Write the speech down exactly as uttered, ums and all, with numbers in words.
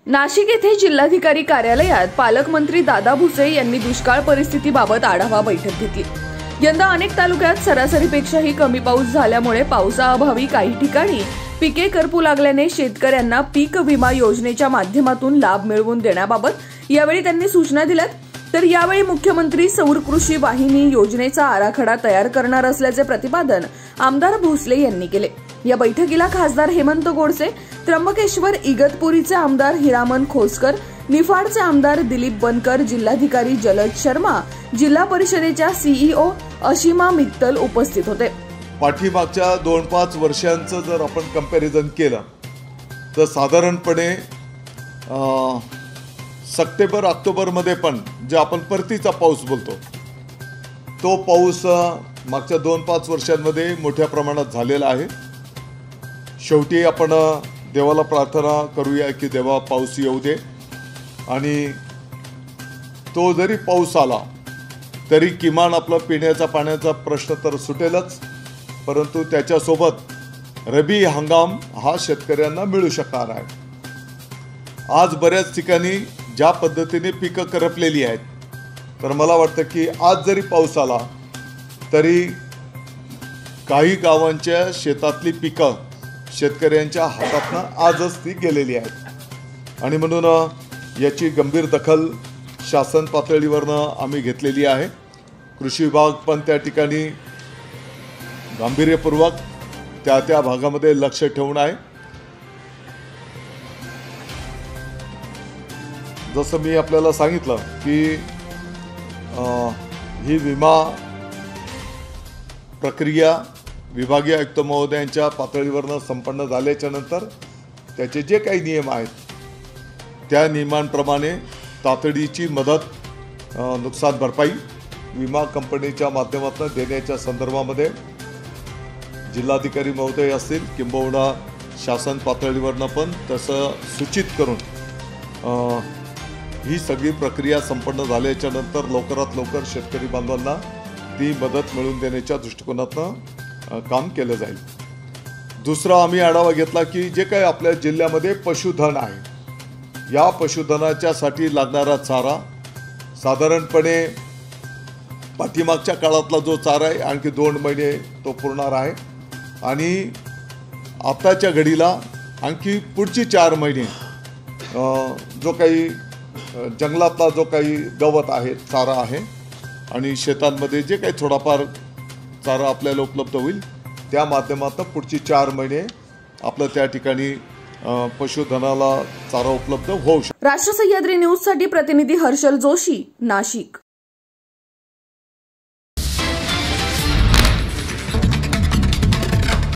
नाशिक येथे जिल्हाधिकारी कार्यालयात पालकमंत्री दादा भुसे यांनी दुष्काळ परिस्थितीबाबत आढावा बैठक घेतली। यंदा अनेक तालुक्यात सरासरीपेक्षाही कमी पाऊस झाल्यामुळे पावसाअभावी काही ठिकाणी पिके करपू लागल्याने शेतकऱ्यांना पीक विमा योजनेच्या माध्यमातून लाभ मिळवून देण्याबाबत यावेळी त्यांनी सूचना दिल्या। तर यावेळी मुख्यमंत्री सौर कृषी वाहिनी योजनेचा आराखडा तयार करणार असल्याचे प्रतिपादन आमदार भोसले यांनी केले। या बैठकीला खासदार हेमंत गोडसे, त्र्यंबकेश्वर इगतपुरीचे आमदार हिरामन खोसकर, निफाडचे आमदार दिलीप बनकर, जिल्हाधिकारी जलज शर्मा, जिल्हा परिषदेच्या सीईओ अशिमा मित्तल उपस्थित होते। पाठीमागच्या दोन पाच वर्षांचं जर आपण कंपॅरिझन केलं तर साधारणपणे सप्टेंबर ऑक्टोबर मध्ये पण जे आपण परतीचा पाऊस बोलतो तो पाऊस मागच्या दोन पाच वर्षांमध्ये मोठ्या प्रमाणात झालेला आहे। शेवटी आपण देवाला प्रार्थना करूया की देवा पाऊस येऊ दे, आणि तो जरी पाऊस आला तरी किमान आपला पिण्याचा पाण्याचा प्रश्न तर सुटेलच, परंतु त्याच्यासोबत रबी हंगाम हा शेतकऱ्यांना मिळू शकणार आहे। आज बऱ्याच ठिकाणी ज्या पद्धतीने पिकं करपलेली आहेत, तर मला वाटतं की आज जरी पाऊस आला तरी काही गावांच्या शेतातली पिकं शेतकऱ्यांच्या हातातनं आजच ती गेलेली आहेत, आणि म्हणून याची गंभीर दखल शासन पातळीवरनं आम्ही घेतलेली आहे। कृषी विभाग पण त्या ठिकाणी गांभीर्यपूर्वक त्या त्या भागामध्ये लक्ष ठेवून आहे। जसं मी आपल्याला सांगितलं की ही विमा प्रक्रिया विभागीय आयुक्त महोदयांच्या पातळीवरनं संपन्न झाल्याच्या नंतर त्याचे जे काही नियम आहेत त्या नियमांप्रमाणे तातडीची मदत, नुकसान भरपाई विमा कंपनीच्या माध्यमातून देण्याच्या संदर्भामध्ये जिल्हाधिकारी महोदय असतील किंबहुना शासन पातळीवरनं पण तसं सूचित करून ही सगळी प्रक्रिया संपन्न झाल्याच्या नंतर लवकरात लवकर शेतकरी बांधवांना ती मदत मिळवून देण्याच्या दृष्टिकोनातून काम केलं जाईल। दुसरा आम्ही आढावा घेतला की जे काही आपल्या जिल्ह्यामध्ये पशुधन आहे, या पशुधनाच्यासाठी लागणारा चारा साधारणपणे पाठीमागच्या काळातला जो चारा आहे आणखी दोन महिने तो पुरणार आहे, आणि आताच्या घडीला आणखी पुढची चार महिने जो काही जंगलातला जो काही गवत आहे, चारा आहे, आणि शेतांमध्ये जे काही थोडाफार चारा आपल्याला उपलब्ध होईल त्या माध्यमातून पुढची चार महिने आपलं त्या ठिकाणी पशुधनाला चारा उपलब्ध होऊ शकतो। राष्ट्र सह्याद्री न्यूज साठी प्रतिनिधी हर्षल जोशी, नाशिक।